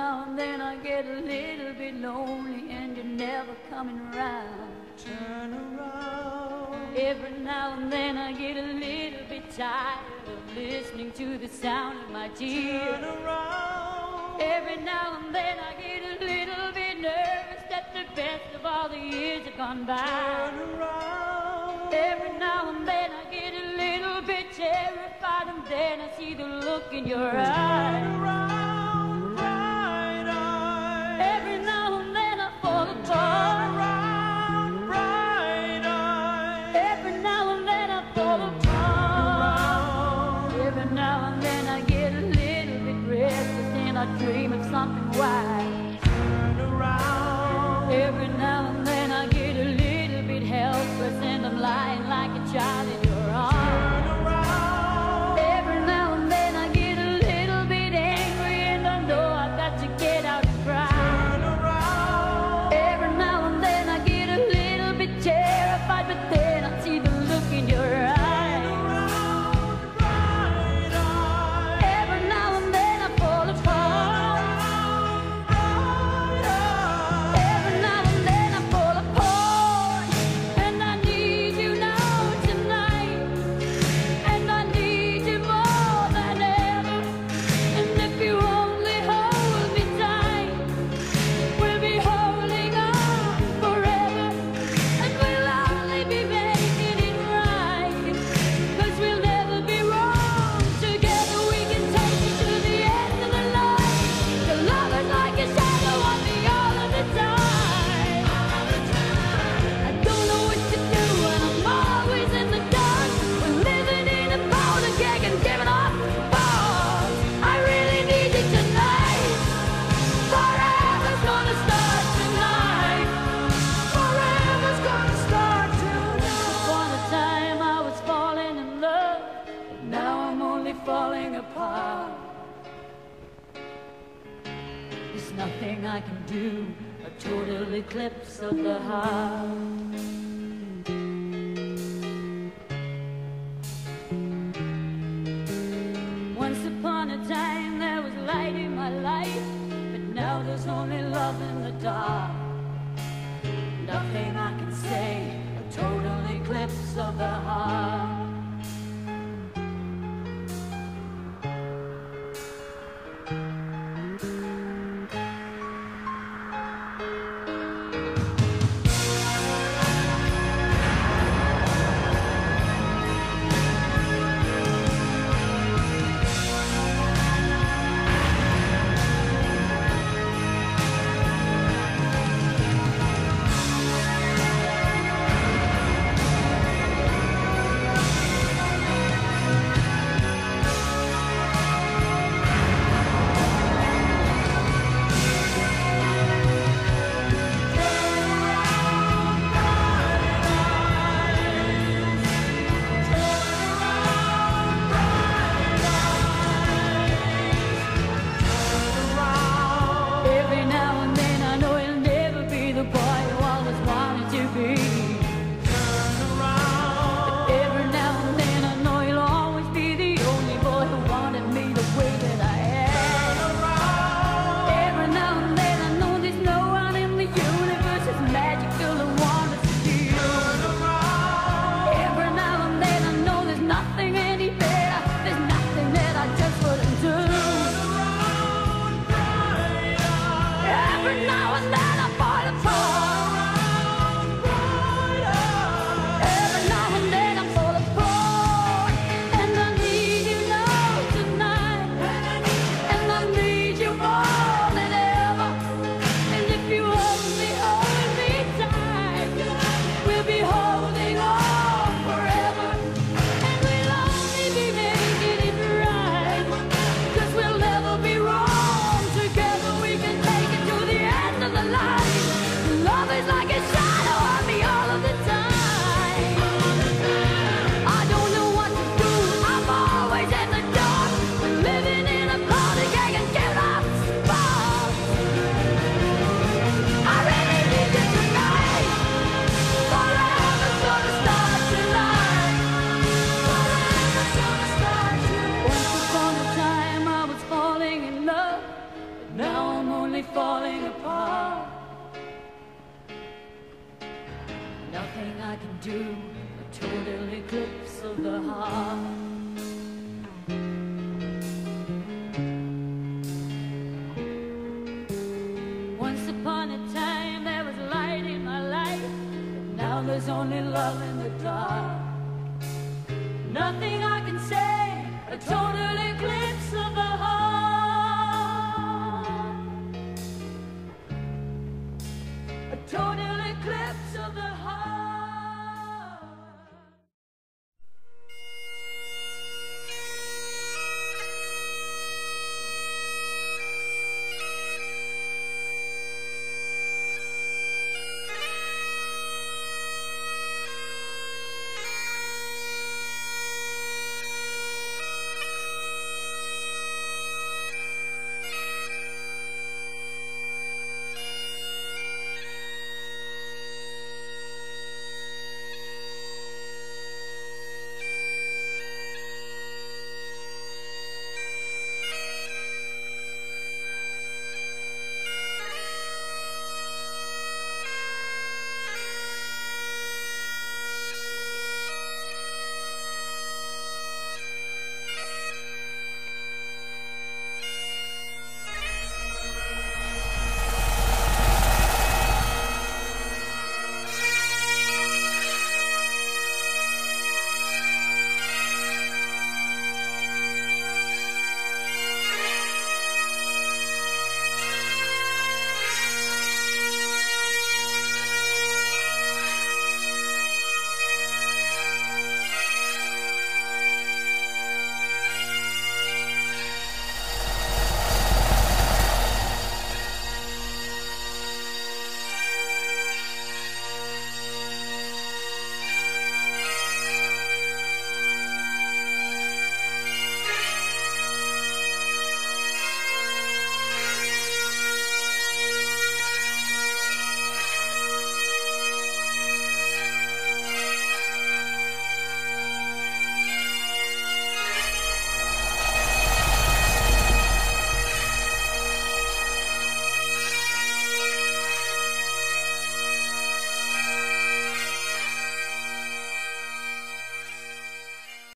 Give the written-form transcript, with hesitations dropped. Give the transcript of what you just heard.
now and then I get a little bit lonely and you're never coming around. Turn around. Every now and then I get a little bit tired of listening to the sound of my tears. Turn around. Every now and then I get a little bit nervous that the best of all the years have gone by. Turn around. Every now and then I get a little bit terrified, and then I see the look in your eyes. Turn around, bright eyes. Every now and then I fall Turn apart. around, bright eyes. Every now and then I fall apart. Every now and then I get a little bit restless and I dream of something wise. Turn around. Every now and then I get a little bit helpless and I'm lying like a child in your arms. Turn around. Every now and then I get a little bit angry and I know I've got to get out and cry. Turn around. Every now and then I get a little bit terrified, but then I see the look in your eyes. Around, bright eyes. Every now and then I fall apart. Bright eyes. Every now and then I fall apart. And I need you now tonight. And I need you more than ever. And if you only hold me tight, we'll be holding on forever. And we'll only be making it right. 'Cause we'll never be wrong. Together we can take it to the end of the line. Your love is like a shadow on me all of the time. I don't know what to do and I'm always in the dark. We're living in a powder keg and giving off balls. I really need you tonight. Forever's gonna start tonight. Forever's gonna start tonight. Upon a time I was falling in love, but now I'm only falling apart. There's nothing I can do, a total eclipse of the heart. Once upon a time there was light in my life, but now there's only love in the dark. Nothing I can say, a total eclipse of the heart. total eclipse of the heart. Once upon a time there was light in my life, but now there's only love in the dark. Nothing I can say, a total eclipse